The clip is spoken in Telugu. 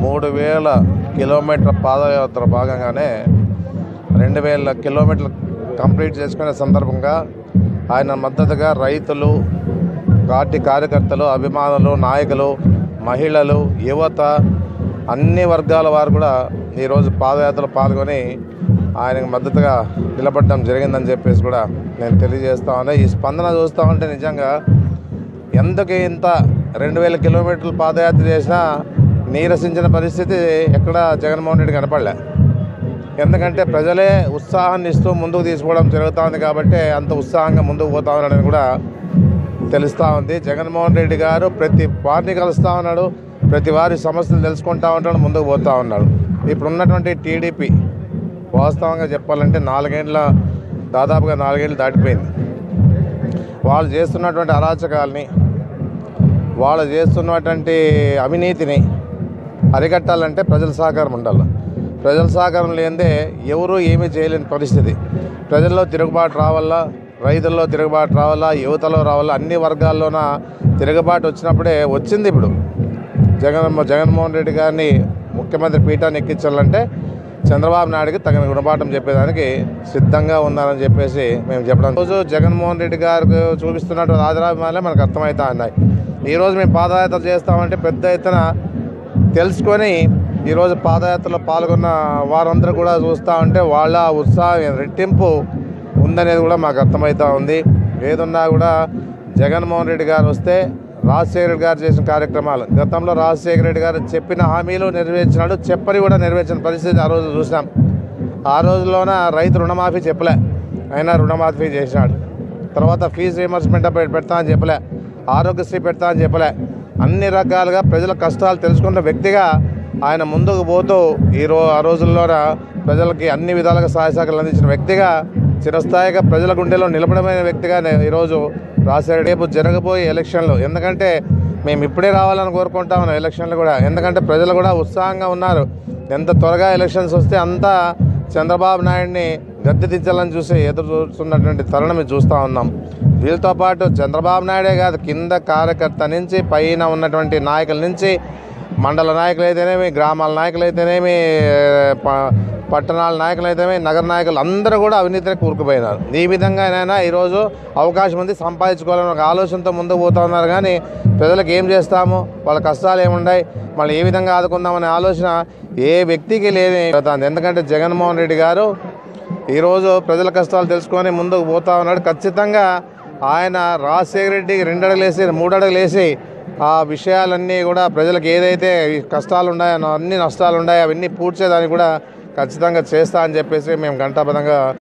3000 కిలోమీటర్ల పాదయాత్ర భాగంగానే 2000 కిలోమీటర్లు కంప్లీట్ చేసుకునే సందర్భంగా ఆయన మద్దతుగా రైతులు, పార్టీ కార్యకర్తలు, అభిమానులు, నాయకులు, మహిళలు, యువత అన్ని వర్గాల వారు కూడా ఈరోజు పాదయాత్రలో పాల్గొని ఆయనకు మద్దతుగా నిలబడడం జరిగిందని చెప్పేసి కూడా నేను తెలియజేస్తా ఉన్నా. ఈ స్పందన చూస్తూ ఉంటే నిజంగా ఎందుకు ఇంత 2000 కిలోమీటర్లు పాదయాత్ర చేసినా నీరసించిన పరిస్థితి ఎక్కడ జగన్మోహన్ రెడ్డి కనపడలే. ఎందుకంటే ప్రజలే ఉత్సాహాన్ని ఇస్తూ ముందుకు తీసుకోవడం జరుగుతూ ఉంది కాబట్టి అంత ఉత్సాహంగా ముందుకు పోతా ఉన్నాడని కూడా తెలుస్తూ ఉంది. జగన్మోహన్ రెడ్డి గారు ప్రతి వారిని కలుస్తూ ఉన్నాడు, ప్రతి వారి సమస్యలు తెలుసుకుంటూ ఉంటాడు, ముందుకు పోతూ ఉన్నాడు. ఇప్పుడు ఉన్నటువంటి టీడీపీ వాస్తవంగా చెప్పాలంటే దాదాపుగా 4 ఏళ్ళు దాటిపోయింది. వాళ్ళు చేస్తున్నటువంటి అరాచకాలని, వాళ్ళు చేస్తున్నటువంటి అవినీతిని అరికట్టాలంటే ప్రజల సహకారం ఉండాలి. ప్రజల సహకారం లేనిదే ఎవరూ ఏమీ చేయలేని పరిస్థితి. ప్రజల్లో తిరుగుబాటు రావాలా, రైతుల్లో తిరుగుబాటు రావాలా, యువతలో రావాలా, అన్ని వర్గాల్లోన తిరుగుబాటు వచ్చినప్పుడే వచ్చింది. ఇప్పుడు జగన్మోహన్ రెడ్డి గారిని ముఖ్యమంత్రి పీఠాన్ని ఎక్కించాలంటే చంద్రబాబు నాయుడికి తగిన గుణపాఠం చెప్పేదానికి సిద్ధంగా ఉన్నారని చెప్పేసి మేము చెప్పడం. రోజు జగన్మోహన్ రెడ్డి గారికి చూపిస్తున్నటువంటి ఆదరాభిమానాలే మనకు అర్థమవుతా ఉన్నాయి. ఈరోజు మేము పాదయాత్ర చేస్తామంటే పెద్ద ఎత్తున తెలుసుకొని ఈరోజు పాదయాత్రలో పాల్గొన్న వారందరూ కూడా చూస్తూ ఉంటే వాళ్ళ ఉత్సాహం రెట్టింపు ఉందనేది కూడా మాకు అర్థమవుతూ ఉంది. ఏదున్నా కూడా జగన్మోహన్ రెడ్డి గారు వస్తే రాజశేఖర రెడ్డి గారు చేసిన కార్యక్రమాలు, గతంలో రాజశేఖర రెడ్డి గారు చెప్పిన హామీలు నెరవేర్చినాడు, చెప్పని కూడా నెరవేర్చిన పరిస్థితి ఆ రోజు చూసినాం. ఆ రోజుల్లోన రైతు రుణమాఫీ చెప్పలే, అయినా రుణమాఫీ చేసినాడు. తర్వాత ఫీజు రీయింబర్స్మెంట్ పెడతా అని చెప్పలే, ఆరోగ్యశ్రీ పెడతా అని చెప్పలే. అన్ని రకాలుగా ప్రజల కష్టాలు తెలుసుకున్న వ్యక్తిగా ఆయన ముందుకు పోతూ ఆ రోజుల్లోన ప్రజలకి అన్ని విధాలుగా సహాయ సహకారాలు అందించిన వ్యక్తిగా, చిరస్థాయిగా ప్రజల గుండెలో నిలబడమైన వ్యక్తిగా ఈరోజు రాజశేఖర రేపు జరగబోయే ఎలక్షన్లు, ఎందుకంటే మేము ఇప్పుడే రావాలని కోరుకుంటా ఉన్నాం ఎలక్షన్లు కూడా, ఎందుకంటే ప్రజలు కూడా ఉత్సాహంగా ఉన్నారు. ఎంత త్వరగా ఎలక్షన్స్ వస్తే అంతా చంద్రబాబు నాయుడిని గద్దె దించాలని ఎదురు చూస్తున్నటువంటి తరుణం చూస్తూ ఉన్నాం. వీళ్ళతో పాటు చంద్రబాబు నాయుడే కాదు, కింద కార్యకర్త నుంచి పైన ఉన్నటువంటి నాయకుల నుంచి, మండల నాయకులు అయితేనేమి, గ్రామాల నాయకులు అయితేనేమి, పట్టణాల నాయకులు అయితేనేమి, నగర నాయకులు అందరూ కూడా అవినీతిని కూరుకుపోయినారు. ఈ విధంగానైనా ఈరోజు అవకాశం ఉంది, సంపాదించుకోవాలని ఒక ఆలోచనతో ముందుకు పోతూ ఉన్నారు. కానీ ప్రజలకు ఏం చేస్తాము, వాళ్ళ కష్టాలు ఏమున్నాయి, మళ్ళీ ఏ విధంగా ఆదుకుందామనే ఆలోచన ఏ వ్యక్తికి లేని. ఎందుకంటే జగన్మోహన్ రెడ్డి గారు ఈరోజు ప్రజల కష్టాలు తెలుసుకొని ముందుకు పోతూ ఉన్నాడు. ఖచ్చితంగా ఆయన రాజశేఖర రెడ్డికి 2 అడుగులు వేసి 3 అడుగులు వేసి ఆ విషయాలన్నీ కూడా ప్రజలకు ఏదైతే కష్టాలు ఉన్నాయో, అన్ని నష్టాలు ఉన్నాయో అవన్నీ పూడ్చేదానికి కూడా ఖచ్చితంగా చేస్తా అని చెప్పేసి మేము ఘంటాపథంగా